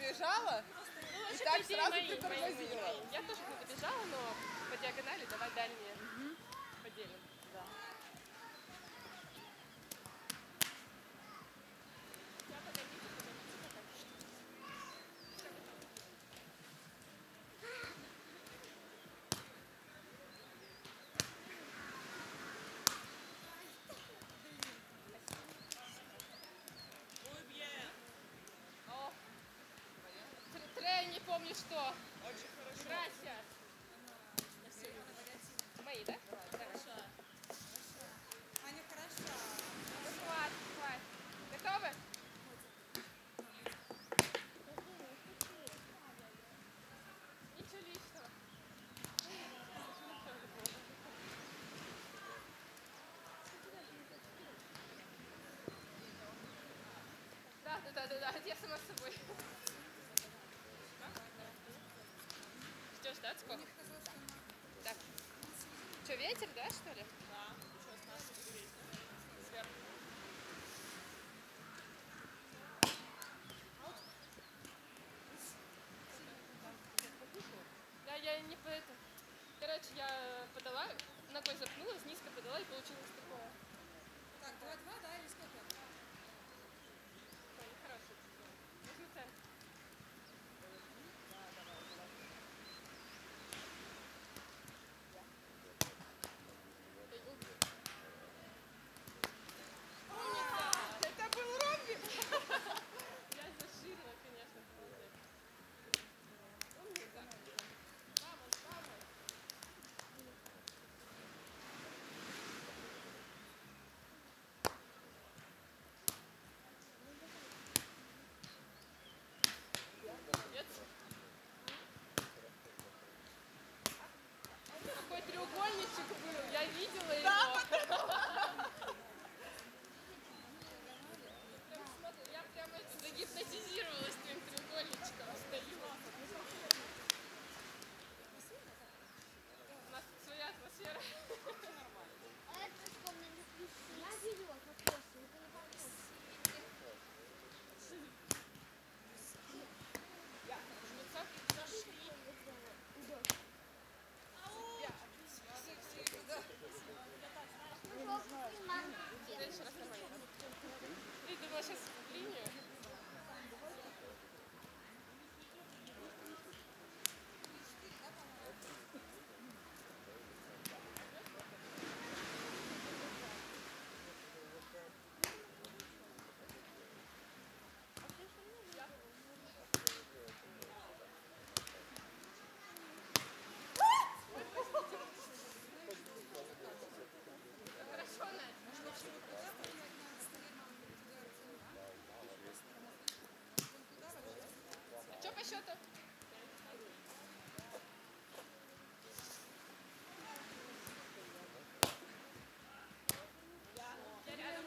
добежала Ну, и так вообще, сразу мои. притормозила. Я тоже не добежала, но по диагонали давай дальние поделим. Да. О, Трей, не помню что. Очень хорошо. Gracias. Мои, да? Давай. Аня, хорошо. Хватит. Готовы? Ничего личного. Да, я сама с собой. Ждешь, да, сколько? Так. Что, ветер, да, что ли? Да. Что, с нашей дверей? Сверху. Да, я не по этому. Короче, я подала, ногой запнулась, низко подала и получилось такое. Так, 2-2, да, или сколько? Ой, нехороший. Возьму центр. Это был Робби. Я заширила, конечно, молодец. Умница. Vamos. Молодец. Какой треугольничек был, я видела его. Я прям загипнотизировалась твоим треугольничком, стою. У нас тут своя атмосфера. В следующий раз нормально. Ты думала сейчас в линию? Хорошо, Надь. А что по счету? Я рядом.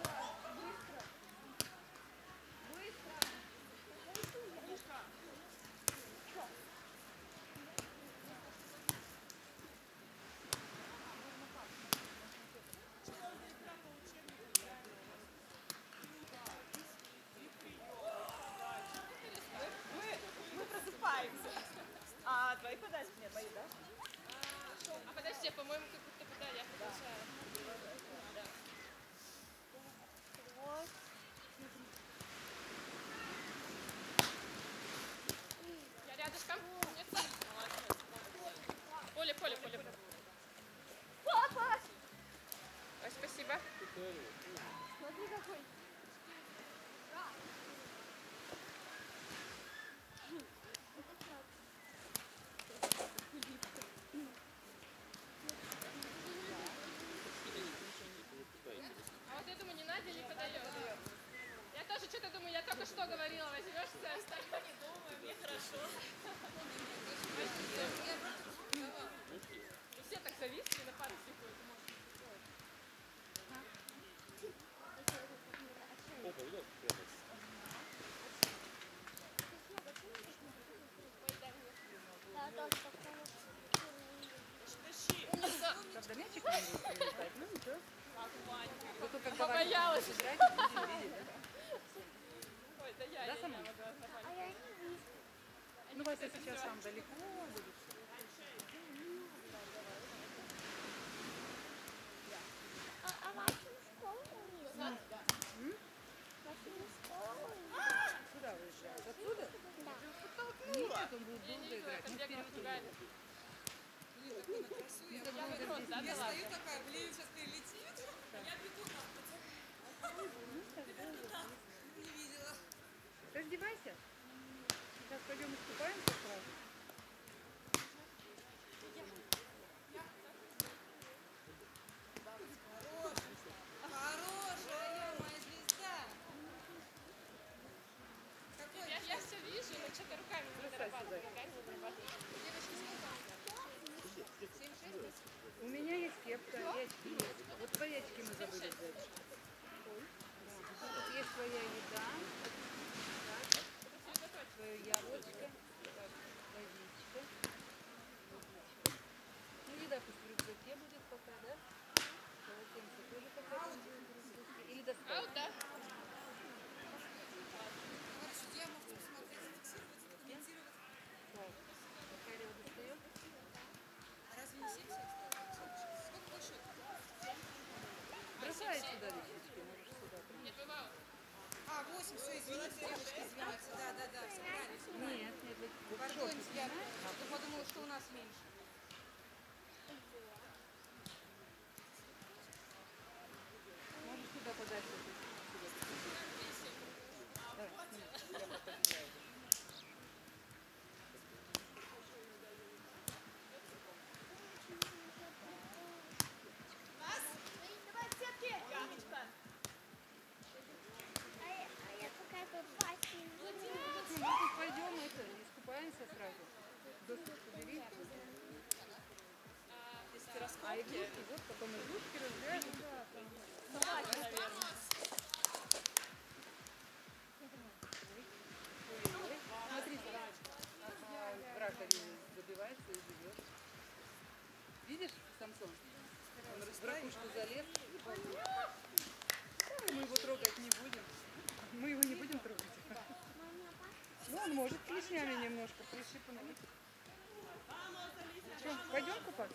Мы просыпаемся. А твои подачи? Нет, мои, да? А подожди, по-моему, как будто бы да, я продолжаю. Да. Я рядышком. Умница. Поле. Папа! Ой, спасибо. Смотри какой. А вот я думаю, не Надя не подает. Я тоже что-то думаю, я только что говорила, возьмешься, оставь. Не думаю, мне хорошо. да, Я да ладно. стою такая, блин, сейчас прилетит. Я бегу не видела. Раздевайся. Сейчас пойдем искупаемся сразу. Хорошая, моя звезда. Какой? Я все вижу, но что-то руками не зарабатываю. У меня есть кепка, и очки есть. Вот твои очки мы забыли взять. Да. Тут есть твоя еда. Так. Твое яблочко. Так, водичка. Ну, еда пусть в рюкзаке будет пока, да? Полотенце тоже пока будет в рюкзаке. Или достать. Аут, да? Я могу посмотреть, зафиксировать, комментировать. Так. Макарьева достает. А разве не 70? Сколько больше? Бросай сюда вещички, можешь сюда. Нет, бывало. А, 8, все, извините, девочки, извините. Да, все правильно. Нет, нет, вот Пардон, шорты я снимай. подумала, что у нас меньше. Можешь сюда подальше. Давай, я покажу. Яночка. Ну, мы тут пойдем, это, искупаемся сразу. Доступ убери. А игрушки, вот потом игрушки разбирают. Да, там. Собаки, наверное. Ой, смотри, в раковине забивается и живет. Видишь, Самсон? Он в ракушку залез. Да, мы его трогать не будем. Мы его не будем трогать. Ну, он может клешнями немножко прищипнуть. Что, пойдем купаться?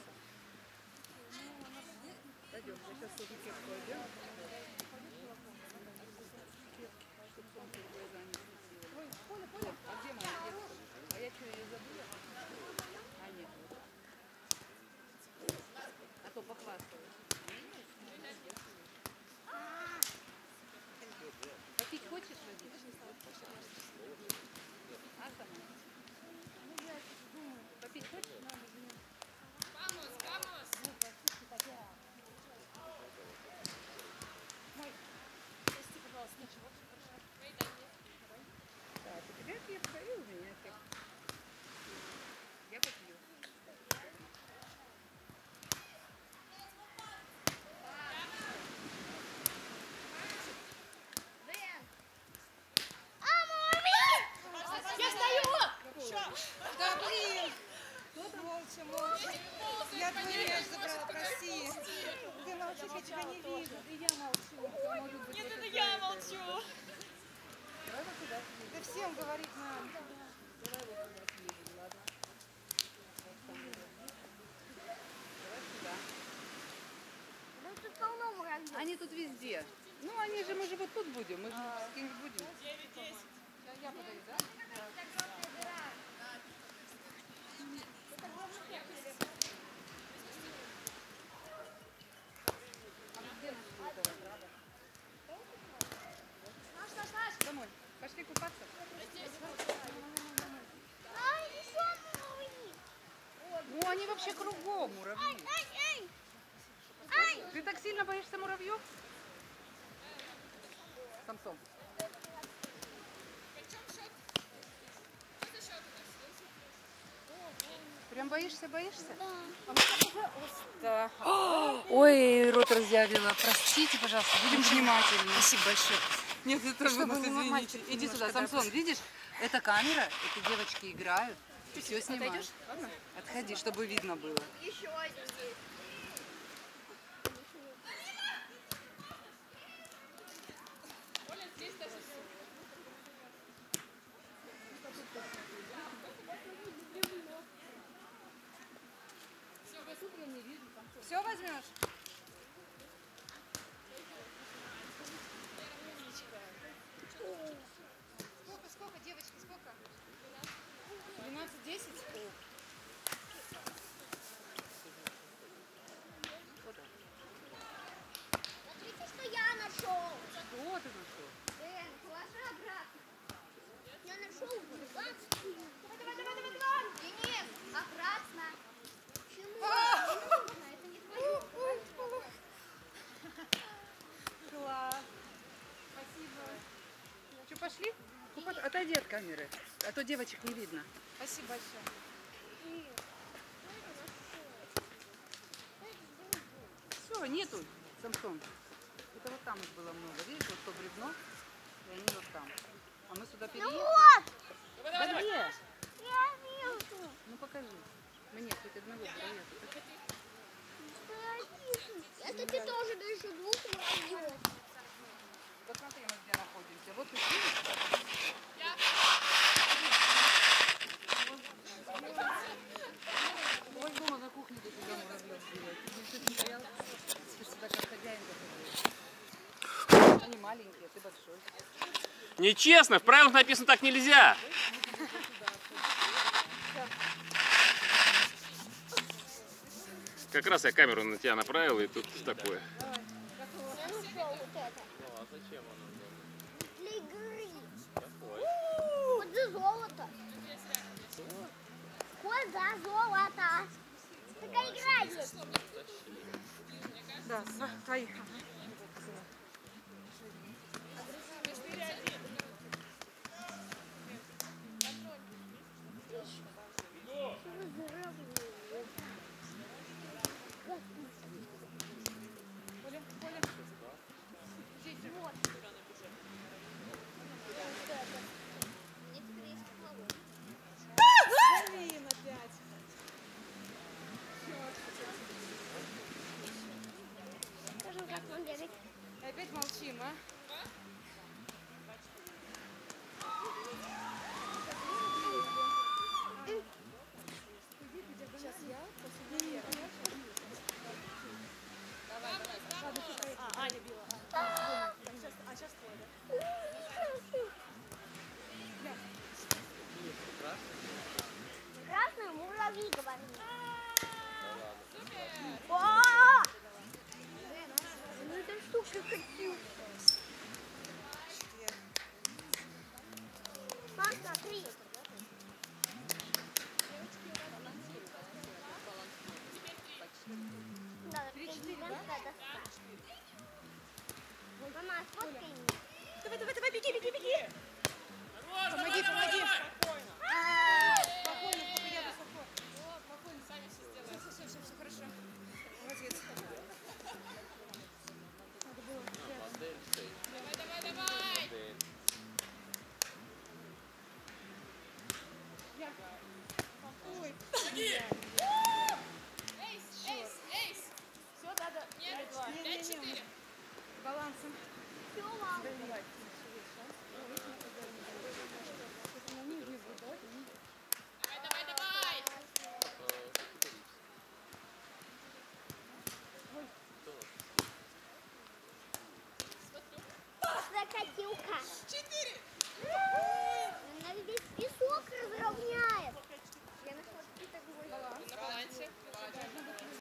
Пойдем, мы сейчас тоже кепку оденем. Чтобы солнце в глаза не светило. Вот, а где моя кепка? А я что, ее забыла? А нет. А то похвасталась. Попить хочешь водички? А сама? Попить хочешь? Vamos, vamos. Прости, пожалуйста, ничего. Так, у тебя кепка и у меня кепка. Я попью. Я стою! Да блин! Молча. Я твой мяч забрала, прости. Ты молчишь, я тебя не вижу. И я молчу. Может быть, Нет, вот это это я это. молчу. Давай вот сюда. Да всем говорить надо. Давай вот сюда съездим, ладно? Вот там вот. Давай сюда. Они тут везде. Ну, они же, мы же вот тут будем. Мы же с кем будем. 9-10. Я подаю, да? Где нашли этого краба? Домой. Пошли купаться. Ну, они вообще кругом, муравьи. Ты так сильно боишься муравьев? Самсон. Прям боишься? Да. Ой, рот разъявила. Простите, пожалуйста, будем внимательны. Спасибо большое. Нет, это вы нас извините. Иди сюда, Самсон, видишь? Это камера, это девочки играют. Все снимают. Ладно? Отходи, чтобы видно было. Еще один есть. Оля, здесь даже Все возьмешь? Сколько, девочки, сколько? 12-10? Отойди от камеры, а то девочек не видно. Спасибо большое. Все, нету, Самсон. Это вот там их было много. Видишь, вот то бревно, и они вот там. А мы сюда переехали. Да где? Я вижу. Ну покажи. Мне хоть одного проехать. Это ты тоже дальше двух найдешь. Посмотри, мы где находимся. Вот тут видишь? Ой, дома на кухне ты сюда муравьев сделать. Ты не стоял? Ты сюда как хозяин заходил. Они маленькие, ты большой. Нечестно, в правилах написано так нельзя. Как раз я камеру на тебя направил, и тут такое. Я нашел вот это. Ну а зачем оно? Для игры. Вот за золото. Вот за золото. Такая игра есть. Да, твоих. Блин, опять. Скажем, как он делает. Опять молчим, а? Сейчас я. Аня била. Сейчас твой, да? Красный муравей говорит. Ну это штука хочу. Посмотри. Да, президентская доска. Мама, сфоткай меня. Давай, беги! Помоги.